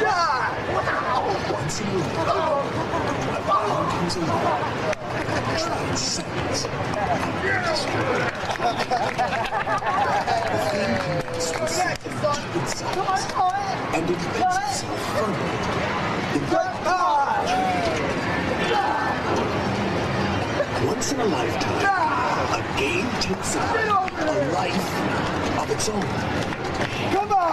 Once in a lifetime, a game comes along that transcends industry. The theme connects with something deep inside, and it embeds itself firmly in once in a lifetime, a game takes on a life of its own. Come on!